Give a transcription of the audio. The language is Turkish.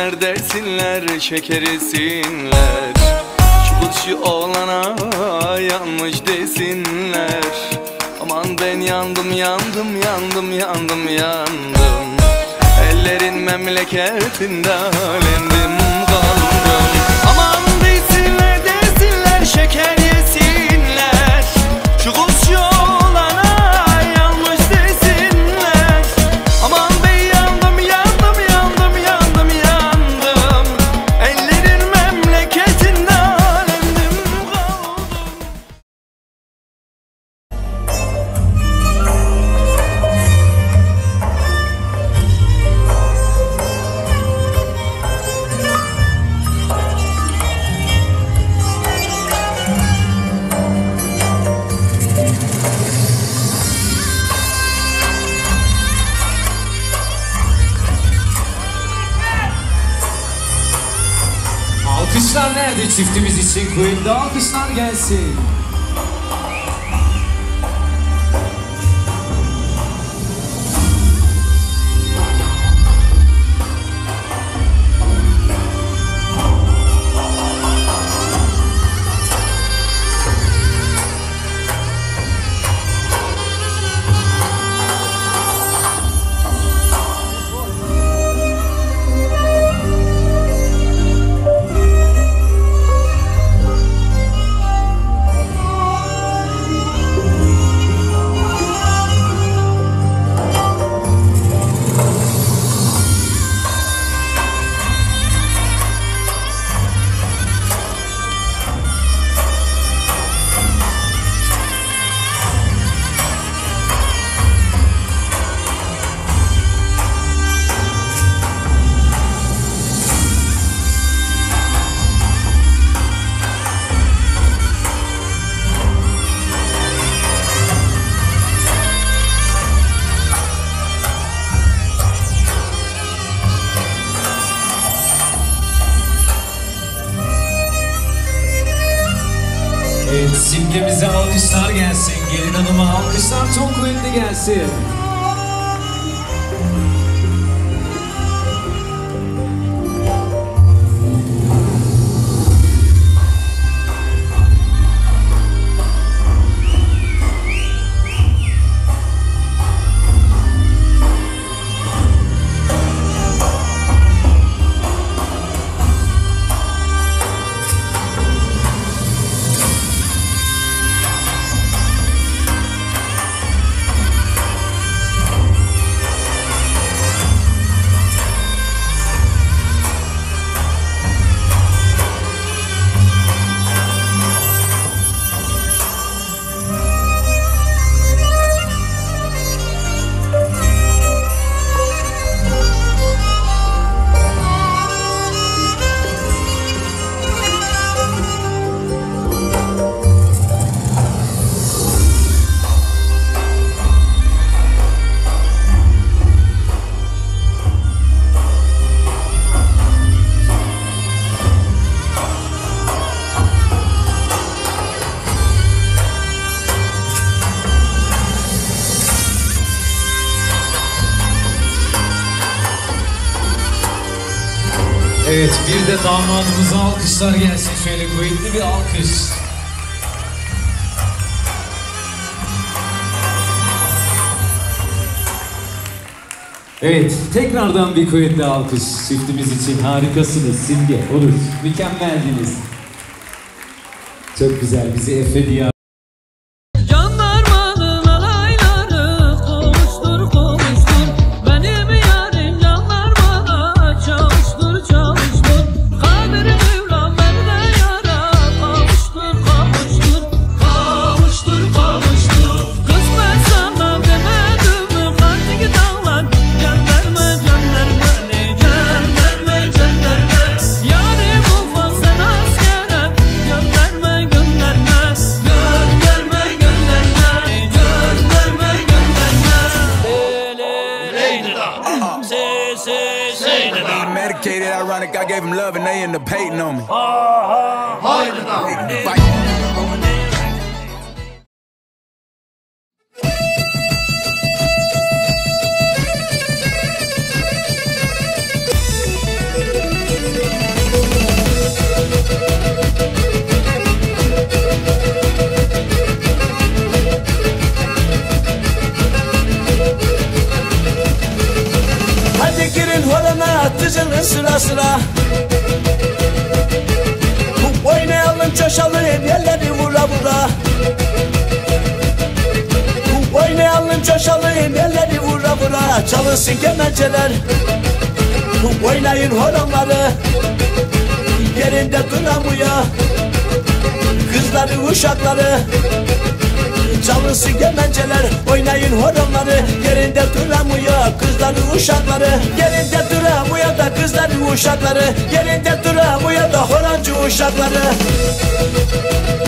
dersinler, şekerisinler. Şu oğlana yanmış desinler. Aman ben yandım, yandım, yandım, yandım, yandım. Ellerin memleketinde alemdim, kaldım. Aman desinler, desinler, şeker yesinler. Şu kız oğlana yanmış desinler. Aman ben yandım, yandım, yandım, yandım, yandım. Ellerin memleketinde alemdim, kaldım. Alkışlar nerede çiftimiz için? Kuyumda alkışlar gelsin. Evet, simgemize alkışlar gelsin. Gelin hanıma alkışlar çok kuvvetli gelsin. Evet, bir de damadımıza alkışlar gelsin. Şöyle kuvvetli bir alkış. Evet, tekrardan bir kuvvetli alkış çiftimiz için. Harikasınız Simge, Onur. Mükemmeldiniz. Çok güzel, bizi Efe diye... Medicated, ironic, I gave him love and they end up hating on me. dizilin sıra sıra. Oynayalım coşalım elleri vura vura. Oynayalım coşalım elleri vura vura. Çalınsın kemençeler, oynayın horonları. Yerinde duramıyor kızları uşakları. Çalınsın kemençeler, oynayın horonları. Yerinde duramıyor kızları uşakları. Yerinde duramıyor da kızları uşakları. Yerinde duramıyor da horoncu uşakları.